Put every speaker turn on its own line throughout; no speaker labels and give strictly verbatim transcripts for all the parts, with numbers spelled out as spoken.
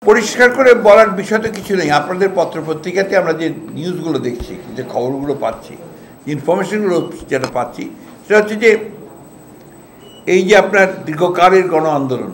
পরিষ্কার করে বলার বিষয় তো কিছু নেই। আপনাদের পত্রপত্রিকাতে আমরা যে নিউজগুলো দেখছি, যে খবরগুলো পাচ্ছি, ইনফরমেশনগুলো যেটা পাচ্ছি, সেটা হচ্ছে যে এই যে আপনার দীর্ঘকালের গণ আন্দোলন,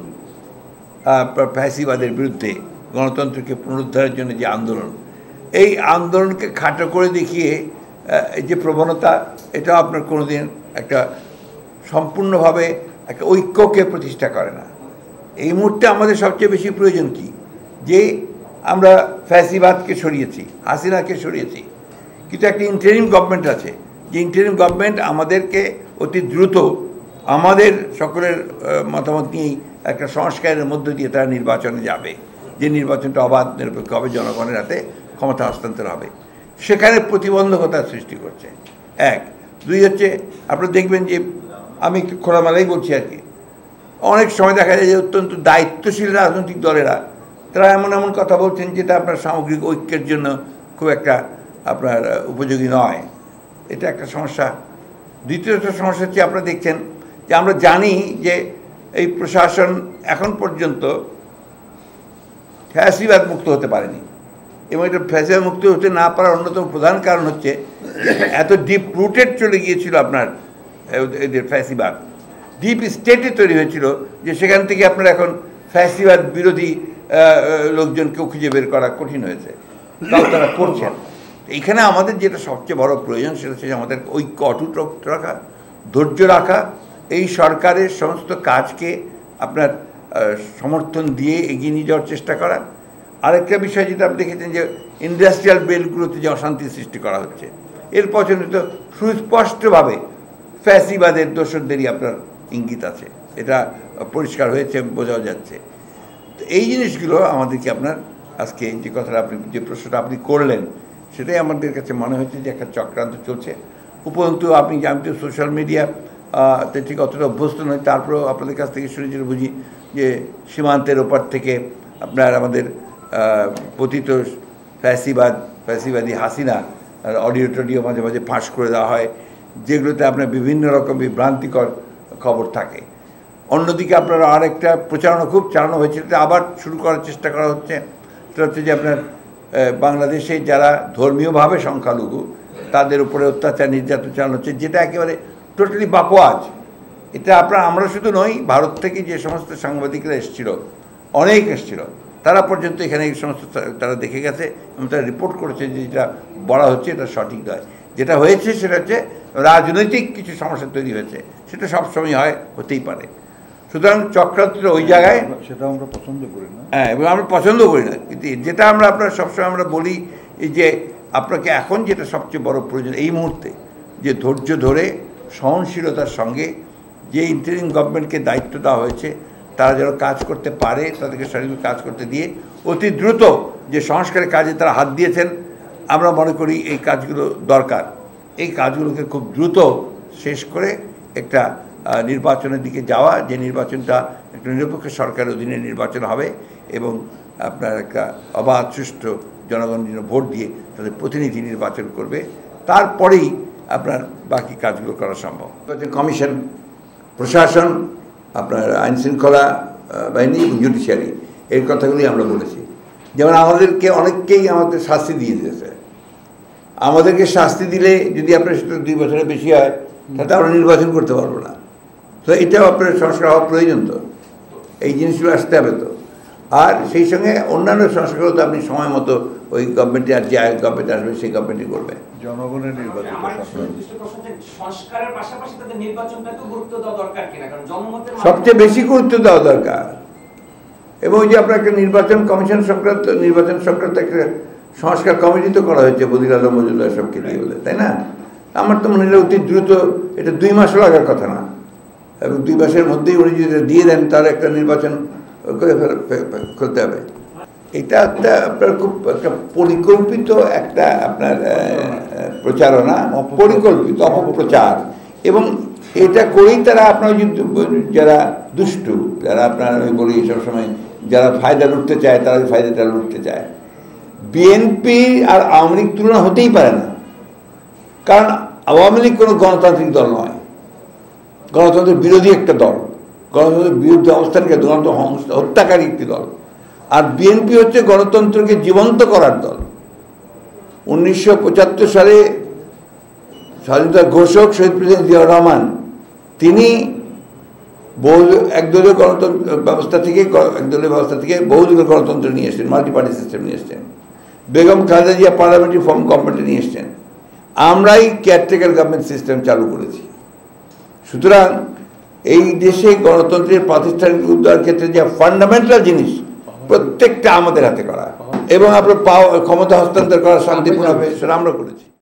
ফ্যাসিবাদের বিরুদ্ধে গণতন্ত্রকে পুনরুদ্ধারের জন্য যে আন্দোলন, এই আন্দোলনকে খাটো করে দেখিয়ে এই যে প্রবণতা, এটা আপনার কোনোদিন একটা সম্পূর্ণভাবে একটা ঐক্যকে প্রতিষ্ঠা করে না। এই মুহূর্তে আমাদের সবচেয়ে বেশি প্রয়োজন কি? যে আমরা ফ্যাসিবাদকে সরিয়েছি, হাসিনাকে সরিয়েছি, কিন্তু একটা ইন্টারিম গভর্নমেন্ট আছে, যে ইন্টারিম গভর্নমেন্ট আমাদেরকে অতি দ্রুত আমাদের সকলের মতামত নিয়েই একটা সংস্কারের মধ্য দিয়ে তারা নির্বাচনে যাবে, যে নির্বাচনটা অবাধ নিরপেক্ষ হবে, জনগণের হাতে ক্ষমতা হস্তান্তর হবে। সেখানে প্রতিবন্ধকতার সৃষ্টি করছে। এক। দুই হচ্ছে, আপনারা দেখবেন যে আমি একটু খোলামেলাই বলছি আর কি, অনেক সময় দেখা যায় যে অত্যন্ত দায়িত্বশীল রাজনৈতিক দলেরা তারা এমন এমন কথা বলছেন যেটা আপনার সামগ্রিক ঐক্যের জন্য খুব একটা আপনার উপযোগী নয়। এটা একটা সমস্যা। দ্বিতীয়ত সমস্যা হচ্ছে, আপনারা দেখছেন যে আমরা জানি যে এই প্রশাসন এখন পর্যন্ত ফ্যাসিবাদ মুক্ত হতে পারেনি, এবং এটা ফ্যাসিবাদ মুক্ত হতে না পারার অন্যতম প্রধান কারণ হচ্ছে এত ডিপ রুটেড চলে গিয়েছিল আপনার এদের ফ্যাসিবাদ, ডিপ স্টেটে তৈরি হয়েছিল, যে সেখান থেকে আপনার এখন ফ্যাসিবাদ বিরোধী লোকজনকেও খুঁজে বের করা কঠিন হয়েছে, তাও তারা করছেন। এইখানে আমাদের যেটা সবচেয়ে বড় প্রয়োজন, সেটা হচ্ছে আমাদের ঐক্য অটুট রাখা, ধৈর্য রাখা, এই সরকারের সমস্ত কাজকে আপনার সমর্থন দিয়ে এগিয়ে নিয়ে যাওয়ার চেষ্টা করা। আরেকটা বিষয় যেটা আপনি দেখেছেন, যে ইন্ডাস্ট্রিয়াল বেল্টগুলোতে যে অশান্তি সৃষ্টি করা হচ্ছে, এর পছন্দ তো সুস্পষ্টভাবে ফ্যাসিবাদের দোসরদেরই আপনার ইঙ্গিত আছে, এটা পরিষ্কার হয়েছে, বোঝাও যাচ্ছে। তো এই জিনিসগুলো আমাদেরকে আপনার আজকে যে কথাটা আপনি যে প্রশ্নটা আপনি করলেন, সেটাই আমাদের কাছে মনে হচ্ছে যে একটা চক্রান্ত চলছে। উপরন্তু আপনি আমি তো সোশ্যাল মিডিয়া তে ঠিক অতটা অভ্যস্ত নয়, তারপরেও আপনাদের কাছ থেকে শুনে যেটা বুঝি যে সীমান্তের ওপার থেকে আপনার আমাদের পতিত ফ্যাসিবাদ ফ্যাসিবাদী হাসিনা অডিও টডিও মাঝে মাঝে ফাঁস করে দেওয়া হয়, যেগুলোতে আপনার বিভিন্ন রকম বিভ্রান্তিকর খবর থাকে। অন্যদিকে আপনার আরেকটা প্রচারণা খুব চালানো হয়েছে, এটা আবার শুরু করার চেষ্টা করা হচ্ছে। সেটা হচ্ছে যে আপনার বাংলাদেশে যারা ধর্মীয়ভাবে সংখ্যালঘু তাদের উপরে অত্যাচার নির্যাতন চালানো হচ্ছে, যেটা একেবারে টোটালি বাকওয়াজ। এটা আপনার আমরা শুধু নই, ভারত থেকে যে সমস্ত সাংবাদিকরা এসেছিল, অনেক এসেছিল, তারা পর্যন্ত এখানে এই সমস্ত তারা দেখে গেছে এবং তারা রিপোর্ট করেছে যে যেটা বলা হচ্ছে এটা সঠিক নয়। যেটা হয়েছে সেটা হচ্ছে রাজনৈতিক কিছু সমস্যা তৈরি হয়েছে, সেটা সবসময় হয়, হতেই পারে। সুতরাং চক্রান্তটা ওই জায়গায়,
সেটা আমরা পছন্দ করি না।
হ্যাঁ, এবং আমরা পছন্দ করি না, কিন্তু যেটা আমরা আপনার সবসময় আমরা বলি যে আপনাকে এখন যেটা সবচেয়ে বড় প্রয়োজন এই মুহূর্তে, যে ধৈর্য ধরে সহনশীলতার সঙ্গে যে ইন্টারিম গভর্নমেন্টকে দায়িত্ব দেওয়া হয়েছে, তারা যেন কাজ করতে পারে, তাদেরকে সঠিক কাজ করতে দিয়ে অতি দ্রুত যে সংস্কারের কাজে তারা হাত দিয়েছেন, আমরা মনে করি এই কাজগুলো দরকার। এই কাজগুলোকে খুব দ্রুত শেষ করে একটা নির্বাচনের দিকে যাওয়া, যে নির্বাচনটা একটা নিরপেক্ষ সরকারের অধীনে নির্বাচন হবে এবং আপনার একটা অবাধ সুষ্ঠু জনগণ ভোট দিয়ে তাদের প্রতিনিধি নির্বাচন করবে, তারপরেই আপনার বাকি কাজগুলো করা সম্ভব। কমিশন, প্রশাসন, আপনার আইন শৃঙ্খলা বাহিনী এবং জুডিশিয়ারি, এই কথাগুলি আমরা বলেছি। যেমন আমাদেরকে অনেককেই আমাদের শাস্তি দিয়ে দিয়েছে, আমাদেরকে শাস্তি দিলে যদি আপনার সেটা দুই বছরের বেশি হয়, তাহলে আমরা নির্বাচন করতে পারবো না। তো এটাও আপনার সংস্কার হওয়া প্রয়োজন, তো এই জিনিসগুলো আসতে হবে তো। আর সেই সঙ্গে অন্যান্য সংস্কারও তো আপনি সময় মতো ওই গভর্নমেন্টে আর যে গভর্নমেন্ট আসবে সেই গভর্নমেন্টই করবে।
জনগণের নির্বাচন
সবচেয়ে বেশি গুরুত্ব দেওয়া দরকার, এবং ওই যে আপনার একটা নির্বাচন কমিশন সংক্রান্ত নির্বাচন সংক্রান্ত একটা সংস্কার কমিটি তো করা হয়েছে বদির আলম মজুমদার সবকে দিয়ে বলে, তাই না? আমার তো মনে হয় অতি দ্রুত, এটা দুই মাসও লাগার কথা না, এবং দুই মাসের মধ্যেই উনি যদি দিয়ে দেন তার একটা নির্বাচন করে করতে হবে। এটা একটা আপনার খুব একটা পরিকল্পিত একটা আপনার প্রচারণা, পরিকল্পিত অপপ্রচার, এবং এটা করেই তারা আপনার যারা দুষ্টু, যারা আপনার আমি বলি সবসময় যারা ফায়দা লুটতে চায়, তারা ওই ফায়দাটা লুটতে চায়। বিএনপি আর আওয়ামী লীগ তুলনা হতেই পারে না, কারণ আওয়ামী লীগ কোনো গণতান্ত্রিক দল নয়, গণতন্ত্রের বিরোধী একটা দল, গণতন্ত্রের বিরুদ্ধে অবস্থানকে গণতন্ত্র হত্যাকারী একটি দল। আর বিএনপি হচ্ছে গণতন্ত্রকে জীবন্ত করার দল। উনিশশো পঁচাত্তর সালে স্বাধীনতার ঘোষক শহীদ প্রেসিডেন্ট জিয়াউর রহমান তিনি বহু একদলীয় গণতন্ত্র ব্যবস্থা থেকে একদলীয় ব্যবস্থা থেকে বহুদলীয় গণতন্ত্র নিয়ে এসছেন, মাল্টি পার্টি সিস্টেম নিয়ে এসছেন। Begum Khaleda Zia parliamentary form committee নিয়ে এসছেন। আমরাই কেয়ারটেকার গভর্নমেন্ট সিস্টেম চালু করেছি। সুতরাং এই দেশে গণতন্ত্রের প্রাতিষ্ঠানিক উদ্ধার ক্ষেত্রে যে ফান্ডামেন্টাল জিনিস প্রত্যেকটা আমাদের হাতে করা এবং আপনার পাওয়া ক্ষমতা হস্তান্তর করা শান্তিপূর্ণভাবে সেটা আমরা করেছি।